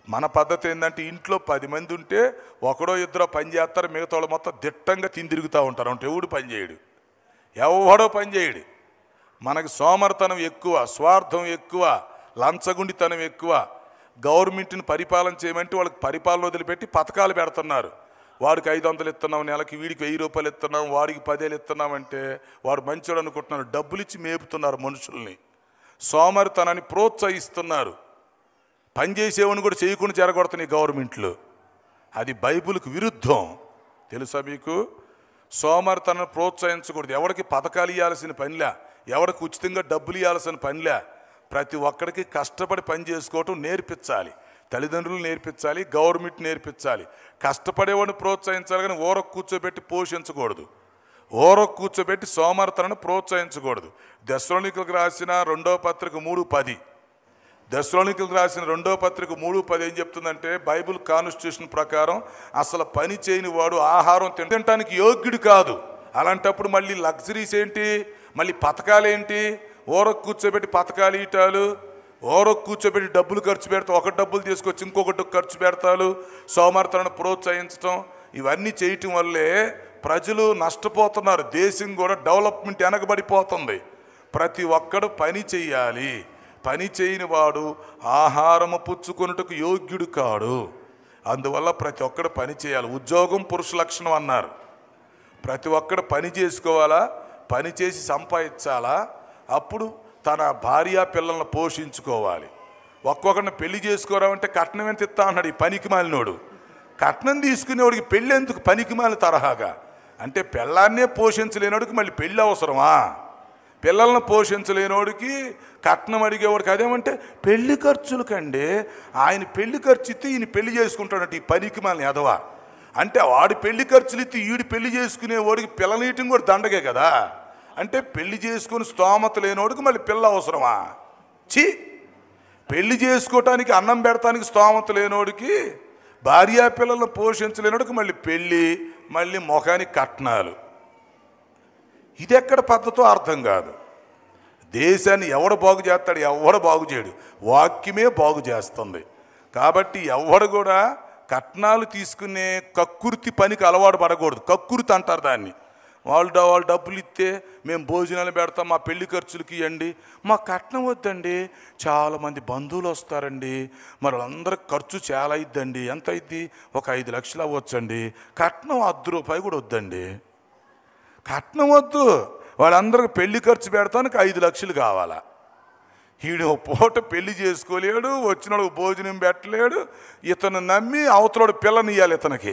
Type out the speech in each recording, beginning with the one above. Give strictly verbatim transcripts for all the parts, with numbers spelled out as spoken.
మన పద్ధతి ఏంటంటే ఇంట్లో పది మంది ఉంటే ఒకడో ఇద్దరో పని చేస్తారు, మిగతా వాళ్ళు మొత్తం దిట్టంగా తిని తిరుగుతూ ఉంటారు. అంటే ఎవడు పని చేయడు, ఎవడో పని చేయడు. మనకి సోమర్తనం ఎక్కువ, స్వార్థం ఎక్కువ, లంచగుండితనం ఎక్కువ. గవర్నమెంట్ని పరిపాలన చేయమంటే వాళ్ళకి పరిపాలన వదిలిపెట్టి పథకాలు పెడుతున్నారు. వాడికి ఐదు వందలు ఇస్తున్నాం నెలకి, వీడికి వెయ్యి రూపాయలు ఇస్తున్నాం, వాడికి పదేళ్ళు ఇస్తున్నామంటే వాడు మంచోడు అనుకుంటున్నారు. డబ్బులు ఇచ్చి మేపుతున్నారు మనుషుల్ని, సోమరితనాన్ని ప్రోత్సహిస్తున్నారు. పనిచేసేవాడిని కూడా చేయకుండా జరగొడుతున్నాయి గవర్నమెంట్లు. అది బైబిల్కి విరుద్ధం. తెలుసా మీకు? సోమరితనాన్ని ప్రోత్సహించకూడదు. ఎవరికి పథకాలు ఇవ్వాల్సిన పనిలే, ఎవరికి ఉచితంగా డబ్బులు ఇవ్వాల్సిన పనిలే. ప్రతి ఒక్కడికి కష్టపడి పని చేసుకోవటం నేర్పించాలి. తల్లిదండ్రులు నేర్పించాలి, గవర్నమెంట్ నేర్పించాలి. కష్టపడేవాడిని ప్రోత్సహించాలి, కానీ ఓరకు కూర్చోబెట్టి పోషించకూడదు. ఓరకు కూర్చోబెట్టి సోమరితనాన్ని ప్రోత్సహించకూడదు. దెస్సలోనికీయులకు రాసిన రెండో పత్రిక మూడు పది దెస్సలోనికీయులకు రాసిన రెండో పత్రిక మూడు పది ఏం చెప్తుందంటే, బైబిల్ కాన్స్టిట్యూషన్ ప్రకారం అసలు పని చేయని వాడు ఆహారం తినడానికి యోగ్యుడు కాదు. అలాంటప్పుడు మళ్ళీ లగ్జరీస్ ఏంటి, మళ్ళీ పథకాలు ఏంటి? ఓరకు కూర్చోబెట్టి పథకాలు ఇటాలు, ఓరకు కూర్చోబెట్టి డబ్బులు ఖర్చు పెడతాం, ఒక డబ్బులు తీసుకొచ్చి ఇంకొకటి ఖర్చు పెడతారు, సోమరితనాన్ని ప్రోత్సహించడం, ఇవన్నీ చేయటం వల్లే ప్రజలు నష్టపోతున్నారు. దేశం కూడా డెవలప్మెంట్ వెనకబడిపోతుంది. ప్రతి ఒక్కడు పని చెయ్యాలి. పని చేయని వాడు ఆహారము పుచ్చుకొనుటకు యోగ్యుడు కాడు. అందువల్ల ప్రతి ఒక్కడు పని చేయాలి. ఉద్యోగం పురుష లక్షణం అన్నారు. ప్రతి ఒక్కడు పని చేసుకోవాలా, పని చేసి సంపాదించాలా, అప్పుడు తన భార్య పిల్లలను పోషించుకోవాలి. ఒక్కొక్కరిని పెళ్లి చేసుకోరామంటే కట్నం ఎంత ఇస్తా అన్నాడు ఈ పనికి మాలినోడు. కట్నం తీసుకునేవాడికి పెళ్ళి ఎందుకు పనికి మాలిన తరహాగా? అంటే పిల్లాన్నే పోషించలేనోడికి మళ్ళీ పెళ్ళి అవసరమా? పిల్లలను పోషించలేనోడికి కట్నం అడిగేవాడికి అదేమంటే పెళ్లి ఖర్చులకండి. ఆయన పెళ్లి ఖర్చు ఇస్తే ఈయన పెళ్లి చేసుకుంటాడంటే ఈ పనికి మాలిన ఎదవా. అంటే వాడి పెళ్లి ఖర్చులు ఇస్తే ఈడు పెళ్లి చేసుకునేవాడికి పిల్లనీయటం కూడా దండగే కదా. అంటే పెళ్లి చేసుకుని స్తోమత లేనోడికి మళ్ళీ పిల్ల అవసరమా? చి పెళ్లి చేసుకోవటానికి అన్నం పెడటానికి స్తోమత లేనోడికి, భార్యా పిల్లలను పోషించలేనోడికి మళ్ళీ పెళ్ళి, మళ్ళీ ముఖానికి కట్నాలు. ఇది ఎక్కడ పద్ధతో అర్థం కాదు. దేశాన్ని ఎవడు బాగు చేస్తాడు? ఎవడు బాగు చేయడు. వాక్యమే బాగు చేస్తుంది. కాబట్టి ఎవడు కూడా కట్నాలు తీసుకునే కక్కుర్తి పనికి అలవాటు పడకూడదు. కక్కుర్తి అంటారు దాన్ని. వాళ్ళు వాళ్ళు డబ్బులు ఇస్తే మేము భోజనాలు పెడతాం, మా పెళ్లి ఖర్చులకి ఇవ్వండి, మా కట్నం వద్దండి, చాలామంది బంధువులు వస్తారండి, మరి వాళ్ళందరికి ఖర్చు చాలా అయిద్దండి, ఎంత అయింది, ఒక ఐదు లక్షలు అవ్వచ్చండి, కట్నం అర్ధ రూపాయి కూడా వద్దండి. కట్నం వద్దు, వాళ్ళందరికి పెళ్లి ఖర్చు పెడతానికి ఐదు లక్షలు కావాలా. ఈడు పూట పెళ్లి చేసుకోలేడు, వచ్చినోడు భోజనం పెట్టలేడు, ఇతను నమ్మి అవతలోడు పిల్లని ఇవ్వాలి ఇతనికి.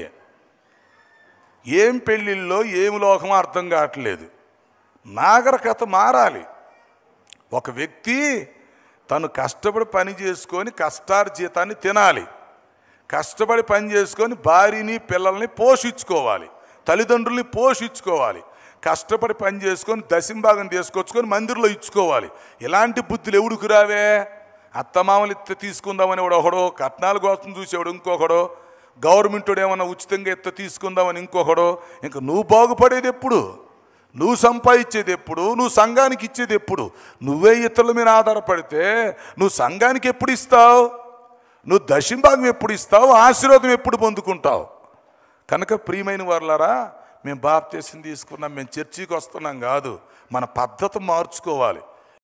ఏం పెళ్ళిళ్ళలో ఏమి లోకమో అర్థం కావట్లేదు. నాగరికత మారాలి. ఒక వ్యక్తి తను కష్టపడి పని చేసుకొని కష్టార్జితాన్ని తినాలి. కష్టపడి పని చేసుకొని భార్యని పిల్లల్ని పోషించుకోవాలి, తల్లిదండ్రుల్ని పోషించుకోవాలి. కష్టపడి పని చేసుకొని దశంభాగం తీసుకొచ్చుకొని మందిరంలో ఇచ్చుకోవాలి. ఇలాంటి బుద్ధులు ఎవడికి రావే? అత్తమామలు ఇత్త తీసుకుందామని వాడు ఒకడో, కట్నాల కోసం చూసేవాడు ఇంకొకడో, గవర్నమెంట్ ఏమన్నా ఉచితంగా ఎత్త తీసుకుందామని ఇంకొకడో. ఇంకా నువ్వు బాగుపడేది ఎప్పుడు? నువ్వు సంపాదించేది ఎప్పుడు? నువ్వు సంఘానికి ఇచ్చేది ఎప్పుడు? నువ్వే ఇతరుల మీద ఆధారపడితే నువ్వు సంఘానికి ఎప్పుడు ఇస్తావు? నువ్వు దశంభాగం ఎప్పుడు ఇస్తావు? ఆశీర్వాదం ఎప్పుడు పొందుకుంటావు? కనుక ప్రియమైన వారులారా, మేము బాప్తీసం తీసుకున్నాం, మేము చర్చికి వస్తున్నాం కాదు, మన పద్ధతి మార్చుకోవాలి.